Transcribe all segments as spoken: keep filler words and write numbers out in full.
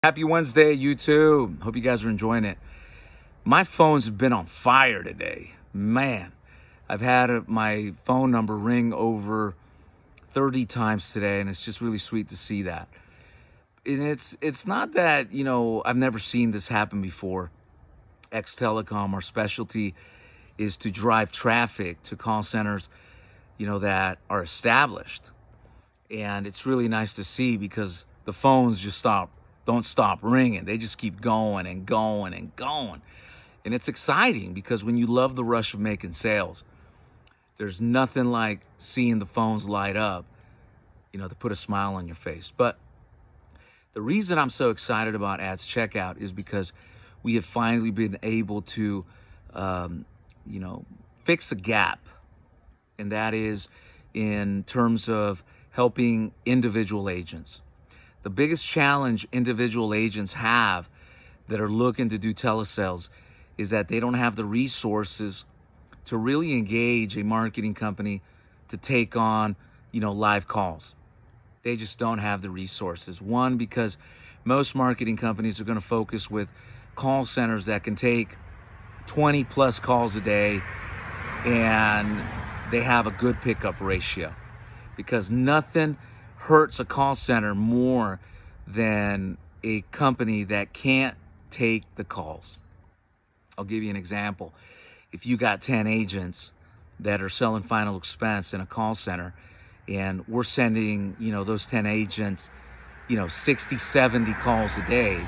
Happy Wednesday, YouTube. Hope you guys are enjoying it. My phones have been on fire today. Man, I've had a, my phone number ring over thirty times today, and it's just really sweet to see that. And it's it's not that, you know, I've never seen this happen before. X Telecom, our specialty is to drive traffic to call centers, you know, that are established. And it's really nice to see because the phones just stop don't stop ringing. They just keep going and going and going. And it's exciting because when you love the rush of making sales, there's nothing like seeing the phones light up, you know, to put a smile on your face. But the reason I'm so excited about Ads Checkout is because we have finally been able to, um, you know, fix a gap. And that is in terms of helping individual agents. The biggest challenge individual agents have that are looking to do telesales is that they don't have the resources to really engage a marketing company to take on, you know, live calls. They just don't have the resources. One, because most marketing companies are going to focus with call centers that can take twenty plus calls a day and they have a good pickup ratio, because nothing hurts a call center more than a company that can't take the calls. I'll give you an example. If you got ten agents that are selling final expense in a call center, and we're sending, you know, those ten agents, you know, sixty, seventy calls a day,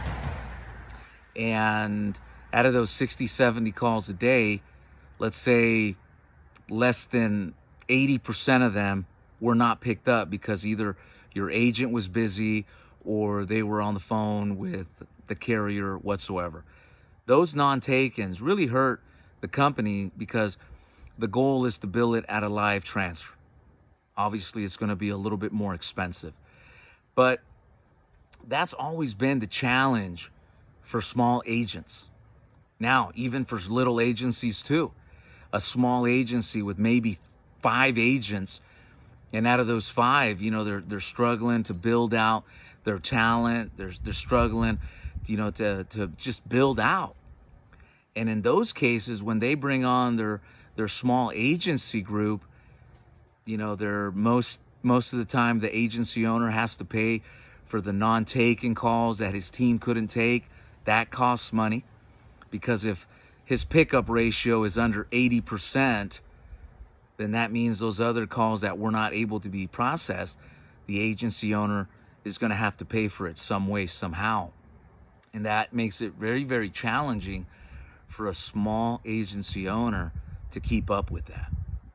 and out of those sixty, seventy calls a day, let's say less than eighty percent of them were not picked up because either your agent was busy or they were on the phone with the carrier whatsoever. Those non-takens really hurt the company because the goal is to bill it at a live transfer. Obviously, it's going to be a little bit more expensive. But that's always been the challenge for small agents. Now, even for little agencies too. A small agency with maybe five agents, and out of those five, you know, they're they're struggling to build out their talent. They're they're struggling, you know, to to just build out. And in those cases, when they bring on their their small agency group, you know, they're most most of the time the agency owner has to pay for the non-taken calls that his team couldn't take. That costs money, because if his pickup ratio is under eighty percent, then that means those other calls that were not able to be processed, the agency owner is going to have to pay for it some way, somehow. And that makes it very, very challenging for a small agency owner to keep up with that.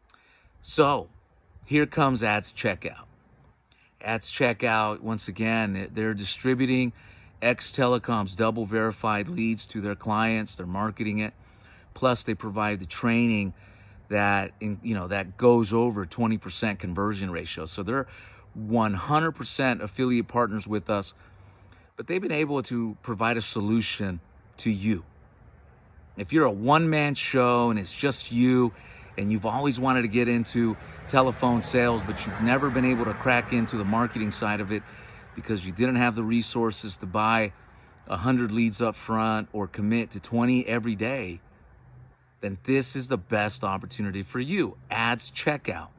So here comes Ads Checkout. Ads Checkout, once again, they're distributing X Telecom's double verified leads to their clients. They're marketing it. Plus, they provide the training that, in, you know, that goes over twenty percent conversion ratio. So they're one hundred percent affiliate partners with us, but they've been able to provide a solution to you. If you're a one-man show and it's just you, and you've always wanted to get into telephone sales, but you've never been able to crack into the marketing side of it because you didn't have the resources to buy one hundred leads up front or commit to twenty every day, then this is the best opportunity for you. Ads Checkout.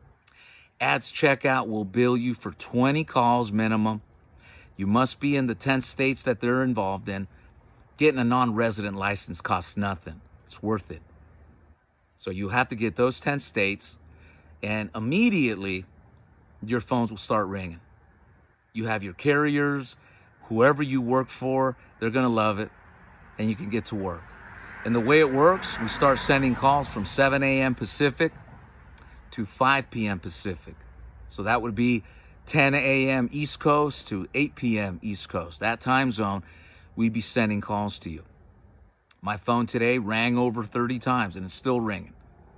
Ads Checkout will bill you for twenty calls minimum. You must be in the ten states that they're involved in. Getting a non-resident license costs nothing. It's worth it. So you have to get those ten states, and immediately your phones will start ringing. You have your carriers, whoever you work for, they're going to love it, and you can get to work. And the way it works, we start sending calls from seven a.m. Pacific to five p.m. Pacific. So that would be ten a.m. East Coast to eight p.m. East Coast. That time zone, we'd be sending calls to you. My phone today rang over thirty times, and it's still ringing.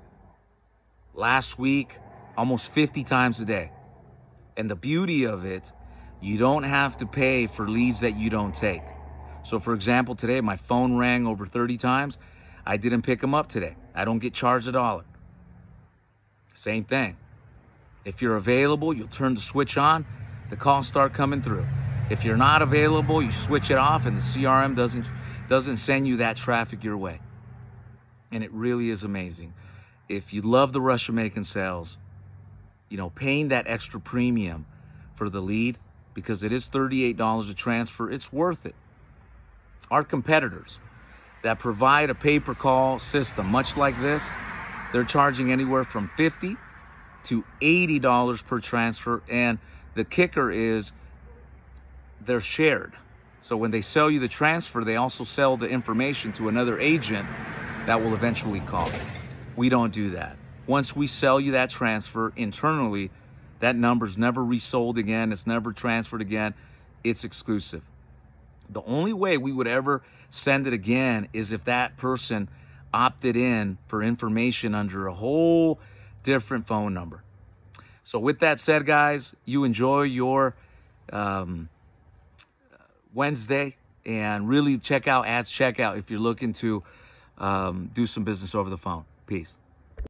Last week, almost fifty times a day. And the beauty of it, you don't have to pay for leads that you don't take. So for example, today my phone rang over thirty times. I didn't pick them up today. I don't get charged a dollar. Same thing. If you're available, you'll turn the switch on, the calls start coming through. If you're not available, you switch it off, and the C R M doesn't doesn't send you that traffic your way. And it really is amazing. If you love the rush of making sales, you know, paying that extra premium for the lead, because it is thirty-eight dollars a transfer, it's worth it. Our competitors that provide a pay-per-call system much like this, they're charging anywhere from fifty to eighty dollars per transfer, and the kicker is they're shared. So when they sell you the transfer, they also sell the information to another agent that will eventually call. We don't do that. Once we sell you that transfer internally, that number's never resold again. It's never transferred again. It's exclusive. The only way we would ever send it again is if that person opted in for information under a whole different phone number. So with that said, guys, you enjoy your um, Wednesday, and really check out Ads Checkout if you're looking to um, do some business over the phone. Peace.